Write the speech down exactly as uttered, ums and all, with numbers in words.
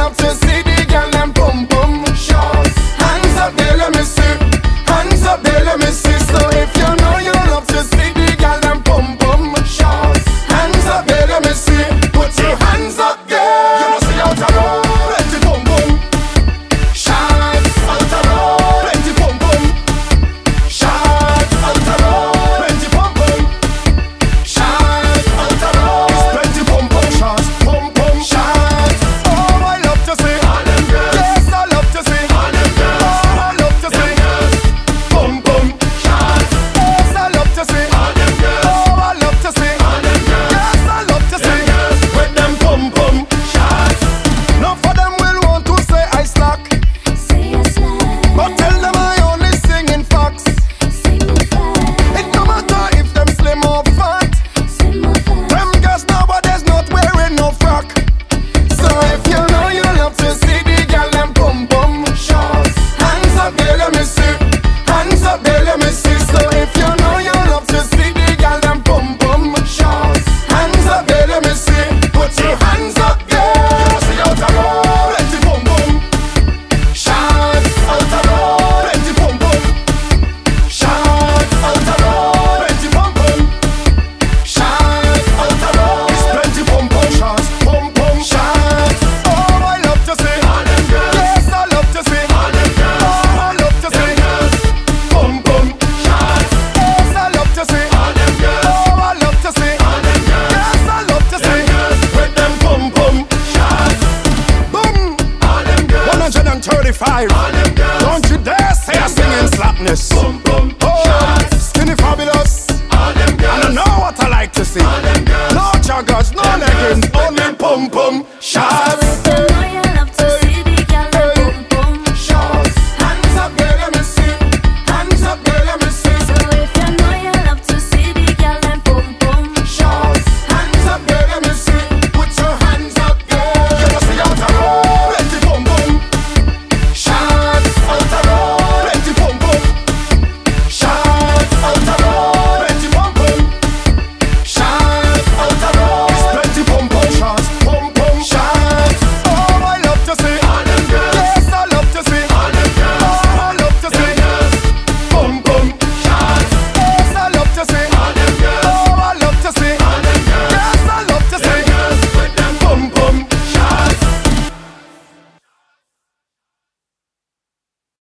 love to see the girl them pum pum shots. Hands up there, let me see. Hands up there, let me see. So if you know you love to see the girl them pum pum shots. Hands up there, let me see. Put your hands up there. You know see out the road. Plenty pum pum shots out the road. Plenty pum pum shots out the road. Plenty pum pum shots out the road. It's plenty pum pum shots, pum pum shots. Oh, I love to see all them girls. Yes, I love to see all them girls. Oh, I love to see girls. Pum pum shots. Yes, I love to see all them girls. Oh, I love to see all them girls. Yes, I love to see girls with them pum pum shots. None for them will want to say I slack, Say I slack, but tell them I only sing in facts. sing my fact, It no matter if them slim or fat. sing my fact. Them girls nowadays not wearing no frock. So if you know you love to see the girl them pum pum shots, hands up there, let me see. Hands up there, let me see. So if you know you love to see the girl them pum pum shots, hands up there, let me see. Put your hands up there. You see out the road. Plenty pum pum shots out the road. Plenty pum pum shots out the road. Plenty pum pum shots out the road. It's plenty pum pum shots, pum pum shots. Oh, I love to see all them girls. Yes, I love to see all them girls. Oh, I love to see girls. Pum pum shots. Yes, I love to see all them girls. Oh, I love to see all them girls. Yes, I love to see girls with them pum pum shots. Boom, all them girls. one hundred thirty-five. All them girls. Don't you dare say I'm singing slapness.